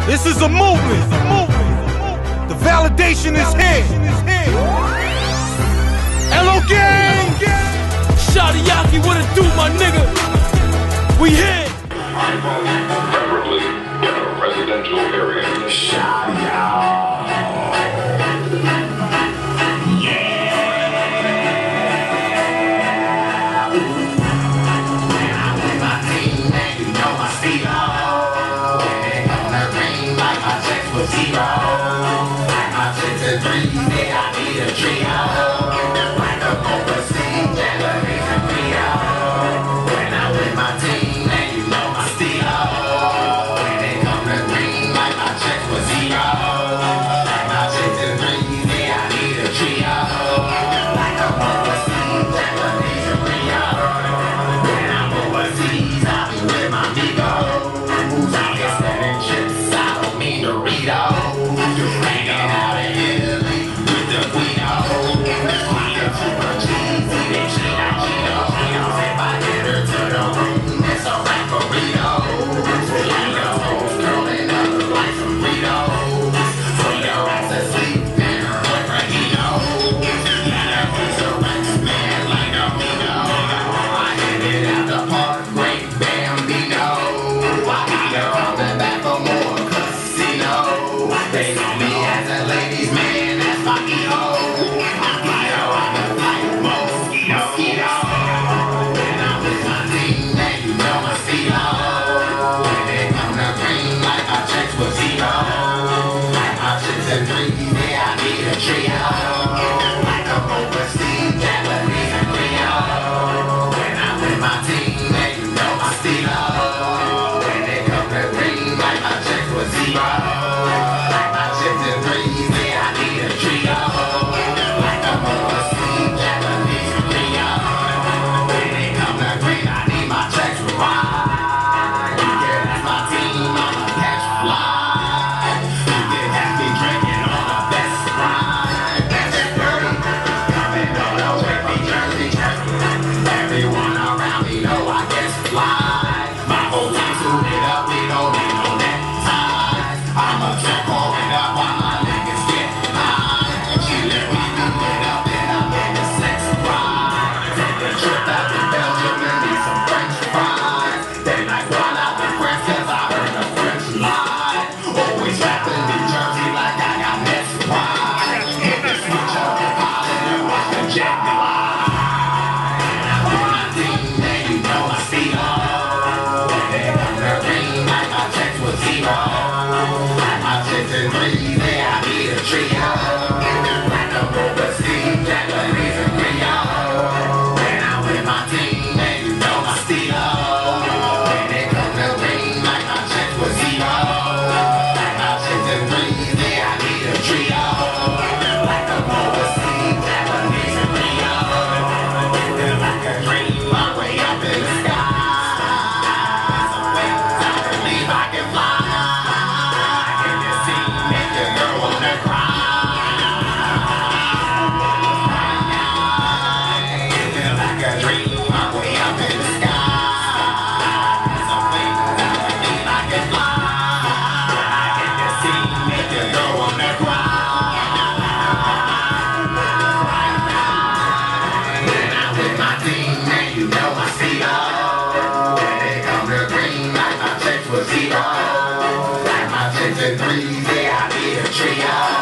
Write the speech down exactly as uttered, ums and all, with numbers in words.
This is a movement. The validation is here. Logang. Shadi Akhi, what it do, my nigga? We here. Preferably in a residential area. Shadi Akhi. Zero. Like my chicks and threes, yeah, I need a trio. Like a Publicist, Japanese and Rio. When I'm with my team, and you know my STEELO. When they come to green, like my checks was zero. Like my chicks and threes, yeah, I need a trio. Like a Publicist, Japanese and Rio. When I'm overseas, I be with my amigos. Who's out here spending chips, I don't mean Doritos. They know me as a ladies man, that's my E O. Mosquito, I'm a type mosquito, mosquito. When I'm with my team, then you know my STEELO. When they come to green, like my checks was zero. Like my chicks and threes, yeah, I need a trio. Like a Publicist, Japanese and Rio. When I'm with my team, then you know my STEELO. When they come to green, like my checks was zero. Like my chicks and threes, yeah, I need a trio. Like a Publicist, Japanese and Rio. When I'm with my team, then you know my STEELO. When they come to green, like my checks was zero. Like my chicks and threes, yeah, I need a trio. Like a Publicist, Japanese and Rio. Like a dream, my way up in the sky. Some wings, I believe I can fly. Zero. Like my chicks and threes, yeah, I need a trio.